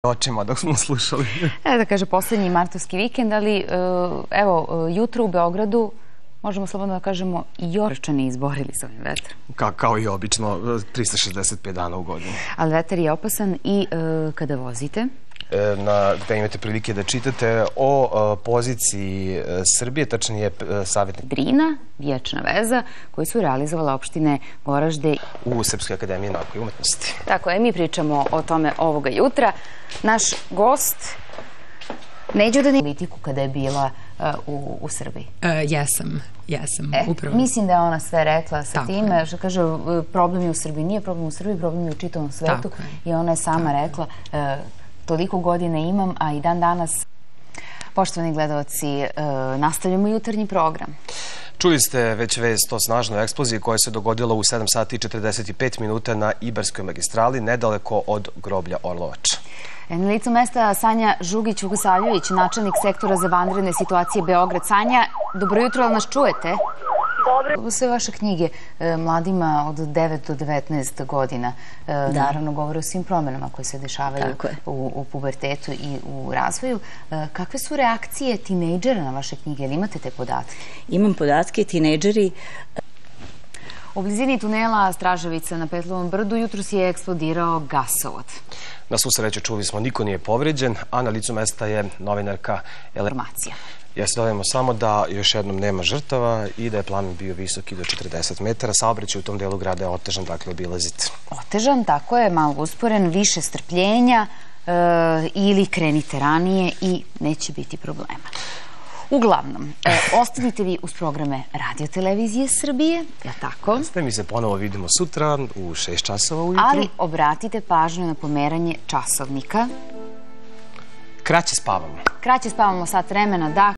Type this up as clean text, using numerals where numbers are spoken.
očima dok smo slušali. Da kaže, poslednji martovski vikend, ali evo, jutro u Beogradu, možemo slobodno da kažemo, Jorčani izborili sa ovim vetrom. Kao i obično, 365 dana u godini. Ali vetar je opasan i kada vozite? Da imate prilike da čitate o poziciji Srbije, tačnije savjetnik Drina, Vječna veza, koju su realizovala opštine Goražde u Srpskoj akademiji nauke i umetnosti. Tako je, mi pričamo o tome ovoga jutra. Naš gost neđu da ne politiku kada je bila u Srbiji. Jesam, upravo. Mislim da je ona sve rekla sa time, što kaže, problem je u Srbiji. Nije problem u Srbiji, problem je u čitavom svetu. I ona je sama rekla, toliko godina imam, a i dan danas. Poštovani gledalci, nastavljamo jutarnji program. Čuli ste već vest o snažnoj eksploziji koja se dogodila u 7 sati i 45 minuta na Ibarskoj magistrali, nedaleko od groblja Orlovača. Na licu mesta Sanja Žugić-Vukosavljević, načelnik sektora za vanredne situacije Beograd. Sanja, dobro jutro, ali nas čujete? Dobro. Sve vaše knjige mladima od 9 do 19 godina naravno govore o svim promenama koje se dešavaju u pubertetu i u razvoju. Kakve su reakcije tinejdžera na vaše knjige? Ili imate te podatke? Imam podatke, tinejdžeri. U blizini tunela Straževica na Petlovom brdu jutros je eksplodirao gasovod. Na svu sreću, čuli smo, niko nije povređen, a na licu mesta je novinarka Informacija. Dodajemo samo da još jednom nema žrtava i da je plamen bio visok i do 40 metara. Saobraćaj u tom delu grada je otežan, dakle obilazite. Otežan, tako je, malo usporen, više strpljenja ili krenite ranije i neće biti problema. Uglavnom, ostanite vi uz programe Radio-televizije Srbije, je tako? Mi se ponovo vidimo sutra u 6 časova ujutru. Ali obratite pažnju na pomeranje časovnika. Kraće spavamo. Kraće spavamo sat vremena, da.